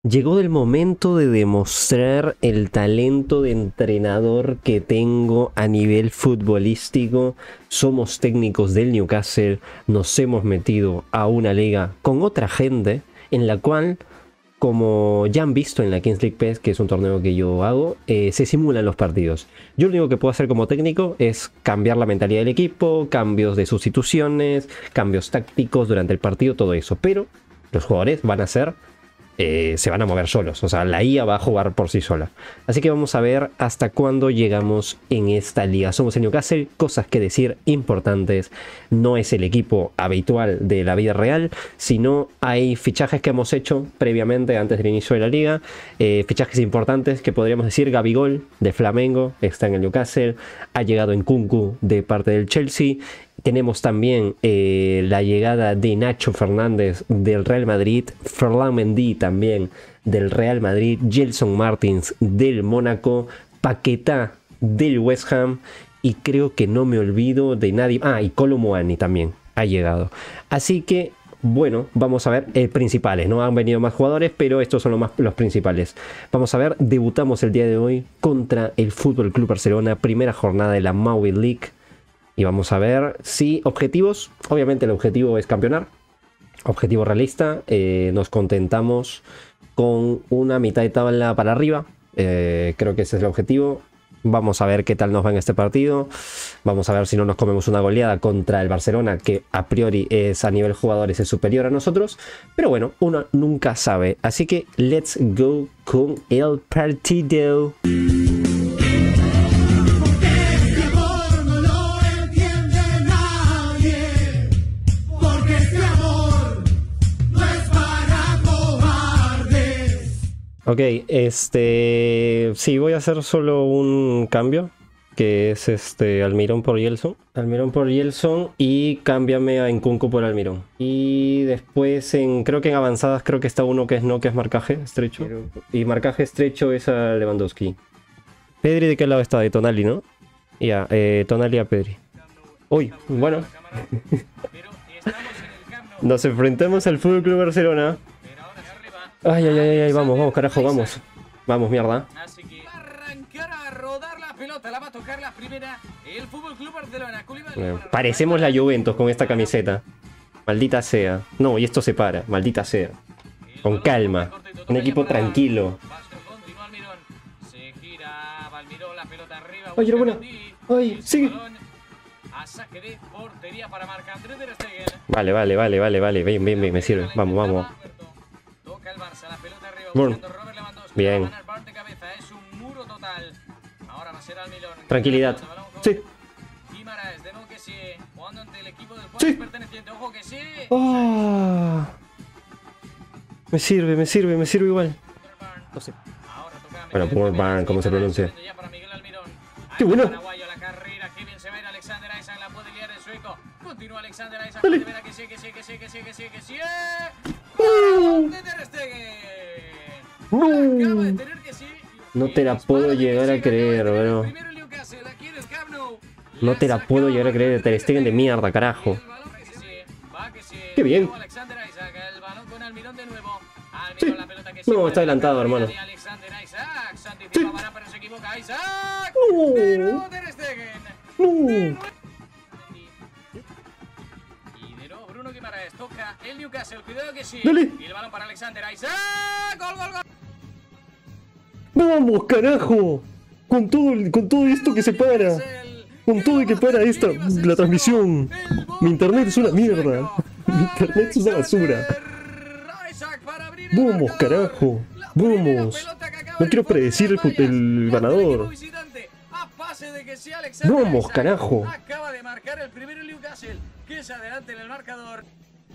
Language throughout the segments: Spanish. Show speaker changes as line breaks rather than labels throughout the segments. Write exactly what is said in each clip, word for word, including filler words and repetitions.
Llegó el momento de demostrar el talento de entrenador que tengo a nivel futbolístico. Somos técnicos del Newcastle, nos hemos metido a una liga con otra gente en la cual, como ya han visto en la Kings League P E S, que es un torneo que yo hago, eh, se simulan los partidos. Yo lo único que puedo hacer como técnico es cambiar la mentalidad del equipo, cambios de sustituciones, cambios tácticos durante el partido, todo eso. Pero los jugadores van a ser... Eh, se van a mover solos, o sea, la I A va a jugar por sí sola. Así que vamos a ver hasta cuándo llegamos en esta liga. Somos el Newcastle, cosas que decir importantes. No es el equipo habitual de la vida real, sino hay fichajes que hemos hecho previamente antes del inicio de la liga. Eh, fichajes importantes que podríamos decir: Gabigol de Flamengo está en el Newcastle, ha llegado Nkunku de parte del Chelsea. Tenemos también eh, la llegada de Nacho Fernández del Real Madrid, Ferland Mendy también del Real Madrid, Gelson Martins del Mónaco, Paquetá del West Ham y creo que no me olvido de nadie. Ah, y Kolo Muani también ha llegado. Así que, bueno, vamos a ver eh, principales. No han venido más jugadores, pero estos son los, más, los principales. Vamos a ver, debutamos el día de hoy contra el F C Barcelona, primera jornada de la Maui League. Y vamos a ver si objetivos, obviamente el objetivo es campeonar, objetivo realista, eh, nos contentamos con una mitad de tabla para arriba, eh, creo que ese es el objetivo. Vamos a ver qué tal nos va en este partido, vamos a ver si no nos comemos una goleada contra el Barcelona, que a priori es a nivel jugadores es superior a nosotros, pero bueno, uno nunca sabe, así que let's go con el partido. Ok, este... sí, voy a hacer solo un cambio, que es este Almirón por Gelson. Almirón por Gelson y cámbiame a Nkunku por Almirón. Y después, en creo que en avanzadas, creo que está uno que es no, que es marcaje estrecho. Y marcaje estrecho es a Lewandowski. Pedri, ¿de qué lado está? De Tonali, ¿no? Ya, eh, Tonali a Pedri. Uy, bueno. Nos enfrentamos al F C Barcelona. Ay, ay, ay, ay, vamos, vamos, carajo, vamos. Vamos, mierda.
Así que va a arrancar a rodar la pelota, la va a tocar la primera el F C Barcelona.
Eh, parecemos la Juventus con esta camiseta. Maldita sea. No, y esto se para, maldita sea. Con calma. Un equipo tranquilo. Ay, era buena. Ay, sigue. Vale, vale, vale, vale, vale. Bien, bien, bien, me sirve. Vamos, vamos. Bueno. Bien. Tranquilidad. Sí. Sí. Oh. Me sirve, me sirve, me sirve igual. No sé. Bueno, Burban, ¿cómo se pronuncia? ¡Qué bueno! Dale. No. No te la puedo llegar a creer, bro. No te la puedo llegar a creer. Ter Stegen de mierda, carajo. ¡Qué bien! Sí. No, está adelantado, hermano. Sí. No. No.
Toca el Newcastle, cuidado que sí.
Dale.
Y el balón para Alexander Isaac. Gol, gol, gol.
¡Vamos, carajo! Con todo, con todo esto que se para. Con todo y que para esta, la transmisión. Mi internet es una mierda. Mi internet es una basura. ¡Vamos, carajo! ¡Vamos! No quiero predecir el, el ganador. ¡Vamos, carajo!
Acaba de marcar el primero Newcastle, que es adelante en el marcador.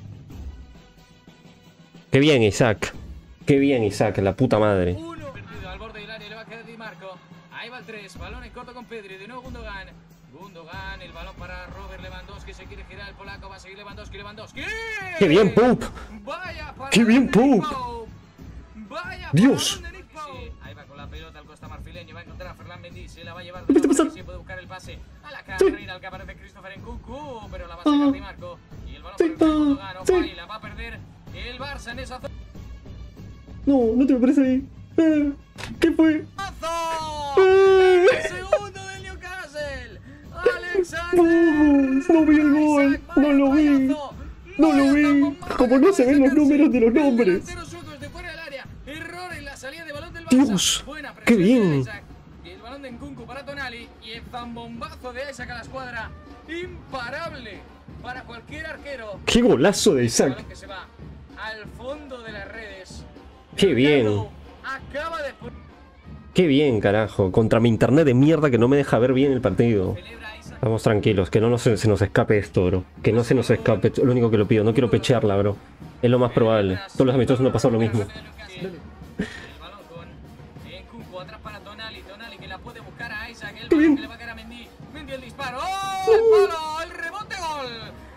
¡Qué bien, Isaac! ¡Qué bien, Isaac! La puta madre.
Uno perdido al borde del área, le va a quedar Di Marco. Ahí va el tres, balón en corto con Pedri, de nuevo Gundogan. Gundogan, el balón para Robert Lewandowski, se quiere girar el polaco, va a seguir Lewandowski, Lewandowski.
¡Qué bien, Pope!
Vaya
¡Qué bien, Pope!
Vaya
¡Dios!
Sí, ahí va con la pelota el costa marfileño, va a encontrar a Ferland Mendy, se la va a llevar.
¿Qué está pasando?
Sí, puede buscar el pase a la carrera, al que aparece Christopher Nkunku, pero la va a sacar Di Marco. Y el balón para el Gundogan, ojo ahí, la va a perder el Barça en esa zona.
No, no te me parece ahí. Eh, ¿Qué fue?
¡El segundo del Newcastle! ¡Alexander!
No vi el gol, no lo vi. No lo vi. Como no se ven los números de los nombres.
Error en la salida de balón del Barça.
Dios,
Buena
qué
presión
bien.
de Isaac. Y el balón de Nkunku para Tonali. Y el zambombazo de Isaac a la escuadra. Imparable para cualquier arquero.
Qué golazo de
El
Isaac.
balón que se va al fondo de las redes.
Qué bien.
Delgado acaba de...
Qué bien, carajo. Contra mi internet de mierda que no me deja ver bien el partido.
Celebra Isaac.
Vamos tranquilos, que no nos- se nos escape esto, bro. Que no se nos escape, es lo único que lo pido. No quiero pechearla, bro. Es lo más probable. Todos los amistosos no pasan lo mismo.
El balón con Nkunku atrás para Tonali. Tonali que la puede buscar a Isaac. El
Qué
balón
bien.
que le va a caer a Mendy. Mendy el disparo. ¡Oh! ¡El palo! ¡El rebote! ¡Gol!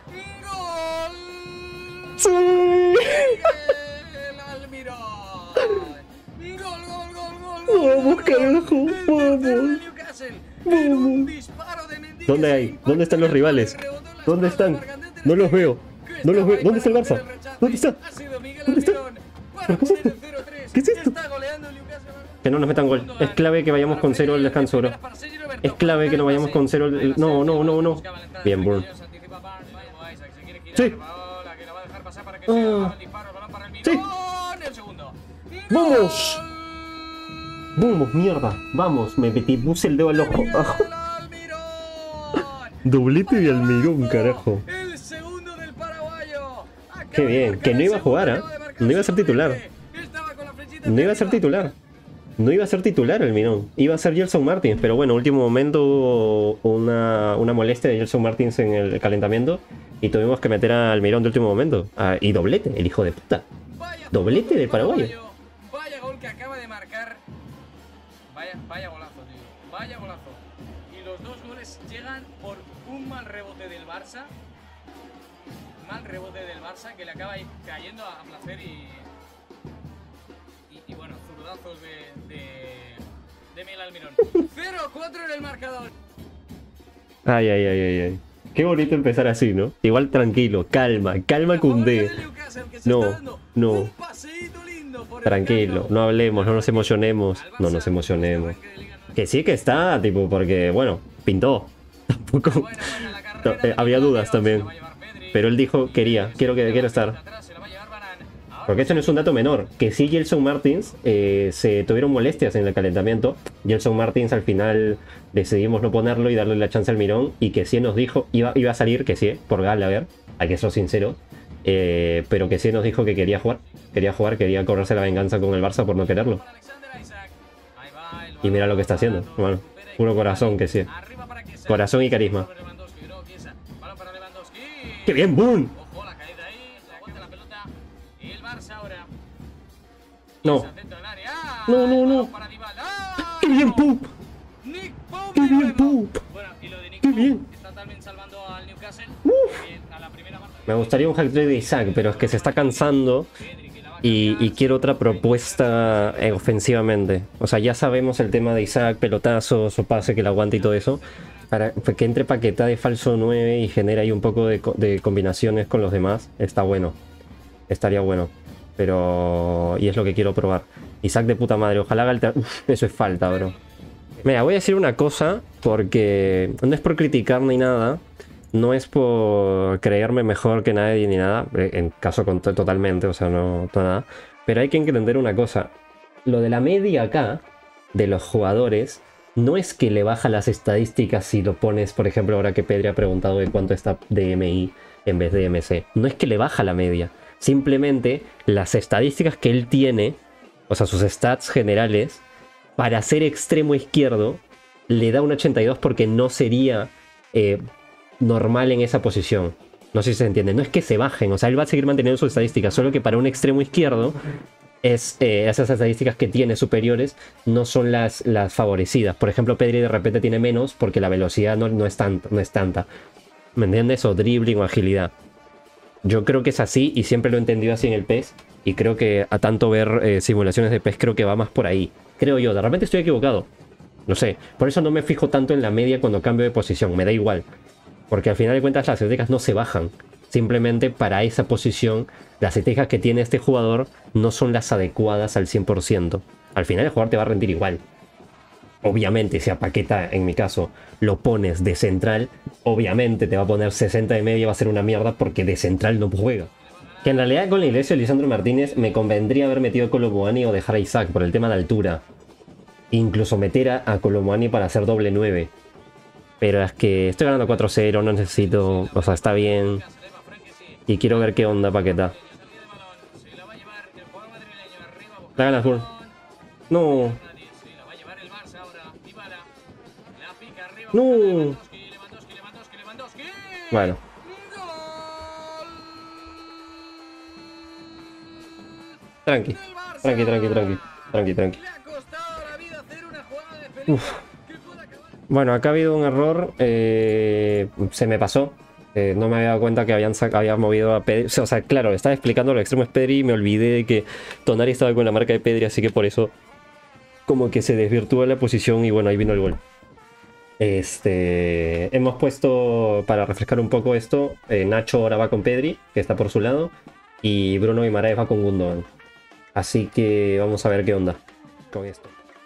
¡Gol!
¡Sí!
¡El Almirón! ¡Gol, gol, gol, gol! gol
Vamos,
gol,
carajo,
gol! El tercero
vamos.
del Newcastle. En un
Vamos.
disparo de Mendy
¿Dónde
que
hay?
se impacta
¿Dónde están los
en el
rivales?
rebotó en la
¿Dónde
espalda
están?
de Marcante
No los
Ter
veo.
Stegen,
No los
que
veo.
estaba
¿Dónde está el
ahí
Barça?
para romper rechace.
¿Dónde está?
Ha sido Miguel
¿Dónde está?
Almirón para
¿Pero qué es
poner el
esto?
cero tres.
¿Qué es esto?
Está goleando el Newcastle.
Que no nos metan gol. Es clave que vayamos con cero al descanso, bro. Es clave que no vayamos con cero al- no, no, no, no. Bien, Burn. Sí. Ah. Sí. ¡Vamos! Vamos, mierda. Vamos, me metí, puse el dedo al ojo. Ah. Doblete de Almirón, carajo.
El segundo del paraguayo. Acaba
Qué
de
bien,
marcar
que no
el
iba a jugar,
segundo,
¿ah?
acaba de marcar
No iba a
el
ser titular.
suplente. Estaba con la flechita
No iba a
hacia
ser
arriba.
titular. No iba a ser titular el Mirón. Iba a ser Gelson Martins. Pero bueno, último momento hubo una, una molestia de Gelson Martins en el calentamiento. Y tuvimos que meter al Mirón de último momento. Ah, y doblete, el hijo de puta.
Vaya
Doblete
fútbol
del paraguayo.
Vaya gol que acaba de marcar. Vaya, vaya golazo, tío. Vaya golazo. Y los dos goles llegan por un mal rebote del Barça. Mal rebote del Barça que le acaba ahí cayendo a, a placer y, y. Y bueno, zurdazos de. de. de Miguel Almirón. cero cuatro en el marcador.
Ay, ay, ay, ay, ay. Qué bonito empezar así, ¿no? Igual tranquilo, calma, calma Koundé. No, no. Tranquilo, no hablemos, no nos emocionemos. No nos emocionemos. Que sí que está, tipo, porque, bueno, pintó. Tampoco. No, eh, había dudas también. Pero él dijo, quería, quiero que quiero estar. Porque esto no es un dato menor. Que sí, Gelson Martins eh, se tuvieron molestias en el calentamiento. Gelson Martins al final decidimos no ponerlo y darle la chance al Mirón. Y que sí nos dijo, iba, iba a salir, que sí, por Gallagher. Hay que ser sincero. Eh, pero que sí nos dijo que quería jugar. Quería jugar, quería correrse la venganza con el Barça por no quererlo. Y mira lo que está haciendo. Bueno, puro corazón que sí. Corazón y carisma. ¡Qué bien, boom!
Ojo, la caída ahí, se aguanta la pelota. Y el Barça ahora.
No.
Dentro del área.
No, no, no.
Para Dybala. ¡Ah!
¡Qué bien, Pup!
Nick Pope
¡Qué
de
bien,
nuevo.
Pup!
Bueno, y lo de Nick
¡Qué
Pope
bien!
está también salvando al Newcastle.
Uf.
Bien, a la primera parte.
Me gustaría un hack trick de Isaac, pero es que se está cansando. Y, y quiero otra propuesta eh, ofensivamente. O sea, ya sabemos el tema de Isaac, pelotazos o pase que la aguante y todo eso. Para que entre Paquetá de falso nueve y genere ahí un poco de, co- de combinaciones con los demás. Está bueno. Estaría bueno. Pero... Y es lo que quiero probar. Isaac de puta madre. Ojalá haga el... tra- Uf, eso es falta, bro. Mira, voy a decir una cosa. Porque no es por criticar ni nada. No es por creerme mejor que nadie ni nada. En caso con totalmente. O sea, no, no nada. Pero hay que entender una cosa. Lo de la media acá, de los jugadores, no es que le baja las estadísticas si lo pones, por ejemplo, ahora que Pedri ha preguntado de cuánto está D M I en vez de M C. No es que le baja la media. Simplemente las estadísticas que él tiene, o sea, sus stats generales, para ser extremo izquierdo, le da un ochenta y dos porque no sería eh, normal en esa posición. No sé si se entiende. No es que se bajen, o sea, él va a seguir manteniendo sus estadísticas, solo que para un extremo izquierdo, es, eh, esas estadísticas que tiene superiores no son las, las favorecidas. Por ejemplo, Pedri de repente tiene menos porque la velocidad no, no, es, tanta, no es tanta. ¿Me entiendes? O dribbling o agilidad. Yo creo que es así y siempre lo he entendido así en el P E S. Y creo que a tanto ver eh, simulaciones de P E S creo que va más por ahí. Creo yo, de repente estoy equivocado. No sé. Por eso no me fijo tanto en la media cuando cambio de posición. Me da igual. Porque al final de cuentas las estadísticas no se bajan. Simplemente para esa posición, las estrategias que tiene este jugador no son las adecuadas al cien por ciento. Al final el jugador te va a rendir igual. Obviamente, si a Paqueta, en mi caso, lo pones de central, obviamente te va a poner sesenta de media, va a ser una mierda porque de central no juega. Que en realidad con la iglesia de Lisandro Martínez me convendría haber metido a Kolo Muani o dejar a Isaac por el tema de altura. Incluso meter a, a Kolo Muani para hacer doble nueve. Pero es que estoy ganando cuatro cero, no necesito... O sea, está bien. Y quiero ver qué onda Paqueta. La ganas, Burr. No. No. Bueno. Tranqui. Tranqui, tranqui, tranqui. Tranqui, tranqui. Uf. Bueno, acá ha habido un error. Eh, se me pasó. Eh, no me había dado cuenta que habían, había movido a Pedri. O sea, claro, estaba explicando lo extremo es Pedri y me olvidé de que Tonali estaba con la marca de Pedri, así que por eso como que se desvirtúa la posición y bueno, ahí vino el gol. Este, hemos puesto, para refrescar un poco esto, eh, Nacho ahora va con Pedri, que está por su lado, y Bruno Guimaraes va con Gundogan. Así que vamos a ver qué onda con esto.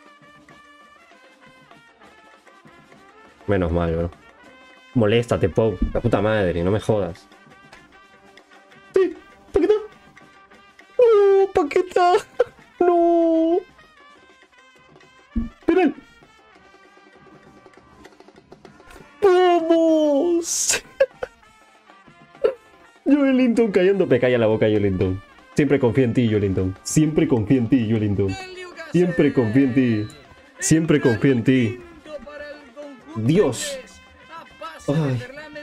Menos mal, bro. Moléstate, Pau. La puta madre, no me jodas. Sí, Paqueta. ¡Oh, Paqueta! ¡No! ¡Penal! ¡Vamos! Joelinton cayendo. Me calla la boca, Joelinton. Siempre confío en ti, Joelinton. Siempre confío en ti, Joelinton. Siempre confío en ti. Siempre confío en ti. Dios. Ay.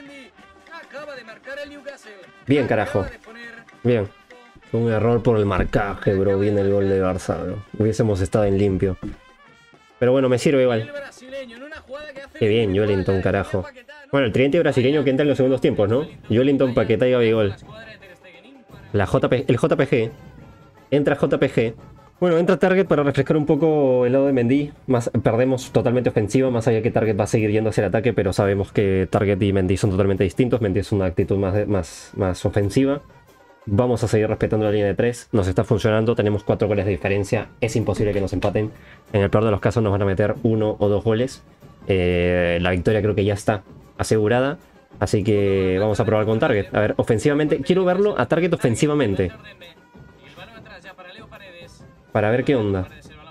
Bien, carajo. Bien. Fue un error por el marcaje, bro. Viene el gol de Barça, bro. Hubiésemos estado en limpio. Pero bueno, me sirve igual. Qué bien, Joelinton, carajo. Bueno, el tridente brasileño que entra en los segundos tiempos, ¿no? Joelinton, Paqueta y Gabigol. La J P, el J P G. Entra J P G. Bueno, entra Target para refrescar un poco el lado de Mendy. Más, perdemos totalmente ofensiva, más allá que Target va a seguir yendo hacia el ataque, pero sabemos que Target y Mendy son totalmente distintos. Mendy es una actitud más, más, más ofensiva. Vamos a seguir respetando la línea de tres. Nos está funcionando, tenemos cuatro goles de diferencia. Es imposible que nos empaten. En el peor de los casos nos van a meter uno o dos goles. Eh, la victoria creo que ya está asegurada. Así que vamos a probar con Target. A ver, ofensivamente. Quiero verlo a Target ofensivamente. Para ver qué onda.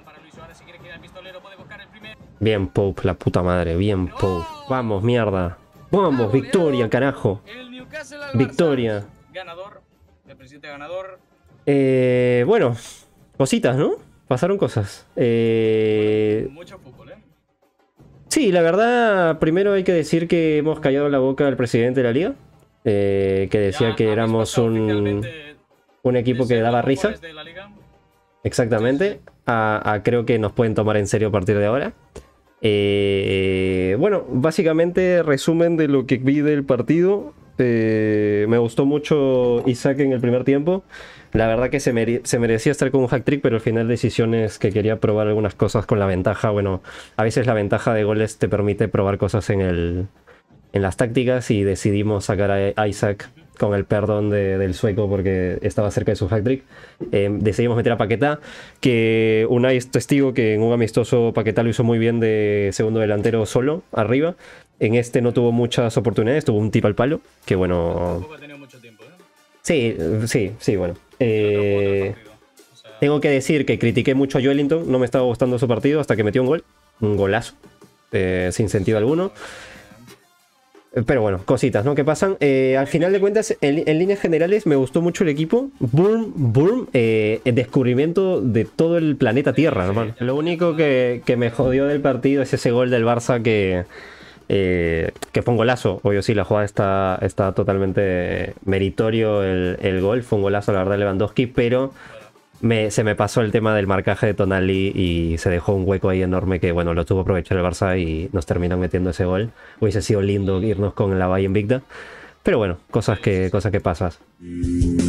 Bien, Pope, la puta madre. Bien, Pope. Vamos, mierda. Vamos, victoria, carajo. Victoria.
Ganador. El presidente ganador.
Eh, bueno, cositas, ¿no? Pasaron cosas. Eh...
Mucho fútbol, ¿eh?
Sí, la verdad, primero hay que decir que hemos callado la boca al presidente de la liga. Eh, que decía
Ya
que éramos un, un equipo que daba risa. Exactamente. A, a creo que nos pueden tomar en serio a partir de ahora. Eh, bueno, básicamente resumen de lo que vi del partido. Eh, me gustó mucho Isaac en el primer tiempo. La verdad que se, mere se merecía estar con un hack trick, pero al final decisiones que quería probar algunas cosas con la ventaja. Bueno, a veces la ventaja de goles te permite probar cosas en, el, en las tácticas y decidimos sacar a Isaac con el perdón de, del sueco porque estaba cerca de su hack trick. Eh, decidimos meter a Paqueta, que Unai es testigo que en un amistoso Paqueta lo hizo muy bien de segundo delantero solo, arriba. En este no tuvo muchas oportunidades, tuvo un tiro al palo, que bueno...
Tampoco ha tenido mucho tiempo, ¿eh?
Sí, sí, sí, bueno. Eh, o sea... Tengo que decir que critiqué mucho a Joelinton, no me estaba gustando su partido hasta que metió un gol, un golazo, eh, sin sentido alguno. Pero bueno, cositas, ¿no? Que pasan. Eh, al final de cuentas, en, en líneas generales, me gustó mucho el equipo. Boom, boom. Eh, el descubrimiento de todo el planeta Tierra, hermano. Lo único que, que me jodió del partido es ese gol del Barça que... Eh, que fue un golazo. Obvio, sí, la jugada está, está totalmente meritorio. El, el gol fue un golazo, la verdad, de Lewandowski. Pero me, se me pasó el tema del marcaje de Tonali y se dejó un hueco ahí enorme que, bueno, lo tuvo que aprovechar el Barça y nos terminan metiendo ese gol. Hubiese sido lindo irnos con la Valle invicta. Pero bueno, cosas que, cosas que pasan.